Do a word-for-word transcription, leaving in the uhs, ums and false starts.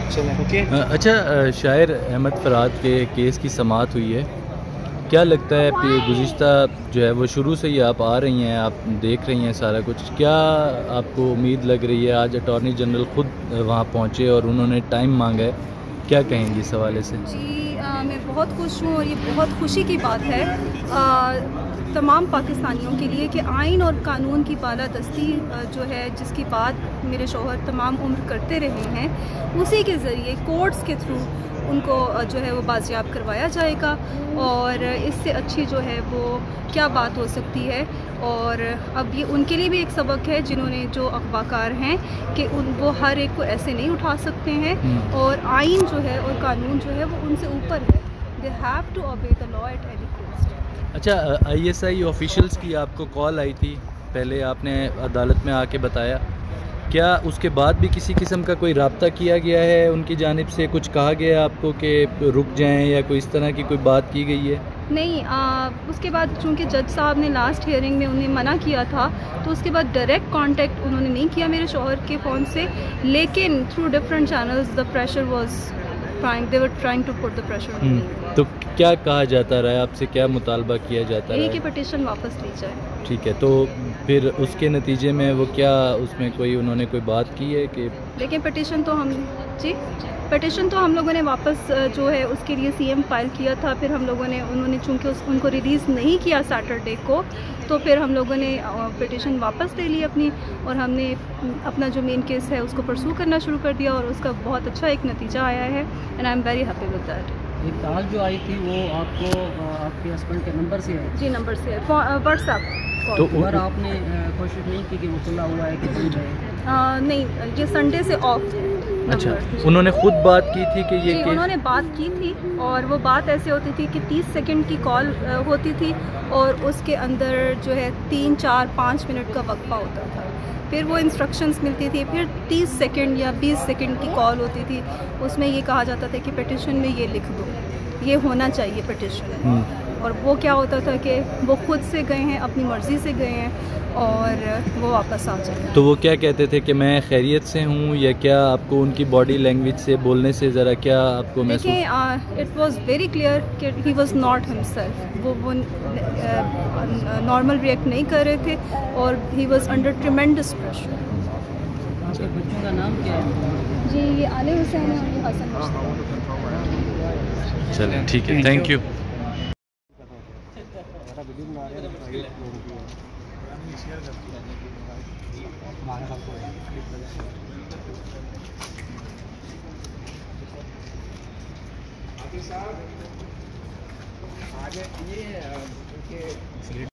چلیں اوکے. اچھا شاعر احمد فرحات کے کیس کی سماعت ہوئی ہے, کیا لگتا ہے کہ گزشتہ جو ہے وہ شروع سے ہی آپ آ رہی ہیں, آپ دیکھ رہی ہیں سارا کچھ, کیا آپ کو امید لگ رہی ہے؟ آج اٹارنی جنرل خود وہاں پہنچے اور انہوں نے ٹائم مانگا ہے, کیا کہیں گی اس حوالے سے؟ جی آ, میں بہت خوش ہوں اور یہ بہت خوشی کی بات ہے آ, تمام پاکستانیوں کے لیے کہ آئین اور قانون کی بالادستی جو ہے جس کی بات میرے شوہر تمام عمر کرتے رہے ہیں, اسی کے ذریعے کورٹس کے تھرو ان کو جو ہے وہ بازیاب کروایا جائے گا. اور اس سے اچھی جو ہے وہ کیا بات ہو سکتی ہے. اور اب یہ ان کے لیے بھی ایک سبق ہے جنہوں نے جو اغوا کار ہیں کہ ان وہ ہر ایک کو ایسے نہیں اٹھا سکتے ہیں, اور آئین جو ہے اور قانون جو ہے وہ ان سے اوپر ہے. They have to obey the law at any cost. اچھا, آئی ایس آئی آفیشلز کی آپ کو کال آئی تھی, پہلے آپ نے عدالت میں آ کے بتایا, کیا اس کے بعد بھی کسی قسم کا کوئی رابطہ کیا گیا ہے ان کی جانب سے؟ کچھ کہا گیا ہے آپ کو کہ رک جائیں یا کوئی اس طرح کی کوئی بات کی گئی ہے؟ نہیں, آ, اس کے بعد چونکہ جج صاحب نے لاسٹ ہیئرنگ میں انہیں منع کیا تھا, تو اس کے بعد ڈائریکٹ کانٹیکٹ انہوں نے نہیں کیا میرے شوہر کے فون سے, لیکن through different channels the pressure was trying they were trying to put the pressure on me. تو کیا کہا جاتا رہا ہے آپ سے, کیا مطالبہ کیا جاتا رہا ہے؟ یہ کہ پٹیشن واپس لی جائے. ٹھیک ہے, تو پھر اس کے نتیجے میں وہ کیا اس میں کوئی انہوں نے کوئی بات کی ہے کہ؟ لیکن پٹیشن تو ہم جی پٹیشن تو ہم لوگوں نے واپس جو ہے اس کے لیے سی ایم فائل کیا تھا. پھر ہم لوگوں نے انہوں نے چونکہ اس ان کو ریلیز نہیں کیا سیٹرڈے کو, تو پھر ہم لوگوں نے پٹیشن واپس لے لی اپنی, اور ہم نے اپنا جو مین کیس ہے اس کو پرسو کرنا شروع کر دیا, اور اس کا بہت اچھا ایک نتیجہ آیا ہے, and I am very happy with that. ایک کال جو آئی تھی وہ آپ کو آپ کے ہسبینڈ کے نمبر سے ہے؟ جی نمبر سے ہے, واٹس ایپ. تو اگر آپ نے کوشش نہیں کی کہ وہ کھلا ہوا ہے کہ بند ہے؟ نہیں, یہ سنڈے سے آف ہے. اچھا, انہوں نے خود بات کی تھی کہ یہ جی انہوں نے بات کی تھی, اور وہ بات ایسے ہوتی تھی کہ تیس سیکنڈ کی کال ہوتی تھی, اور اس کے اندر جو ہے تین چار پانچ منٹ کا وقفہ ہوتا تھا. پھر وہ انسٹرکشنز ملتی تھی, پھر تیس سیکنڈ یا بیس سیکنڈ کی کال ہوتی تھی. اس میں یہ کہا جاتا تھا کہ پٹیشن میں یہ لکھ دو, یہ ہونا چاہیے پٹیشن. اور وہ کیا ہوتا تھا کہ وہ خود سے گئے ہیں, اپنی مرضی سے گئے ہیں, اور وہ واپس آ جائیں. تو وہ کیا کہتے تھے کہ میں خیریت سے ہوں, یا کیا آپ کو ان کی باڈی لینگویج سے, بولنے سے ذرا کیا آپ کو محسوس؟ دیکھیں, اٹ واز ویری کلیئر کہ ہی واز ناٹ ہمسیلف. وہ وہ نارمل ریئیکٹ نہیں کر رہے تھے, اور he was under tremendous pressure. آپ کے بچوں کا نام کیا ہے؟ جی یہ علی حسین ہے اور یہ حسن مشتاق. چلیں ٹھیک ہے, تھینک یو. آگے یہ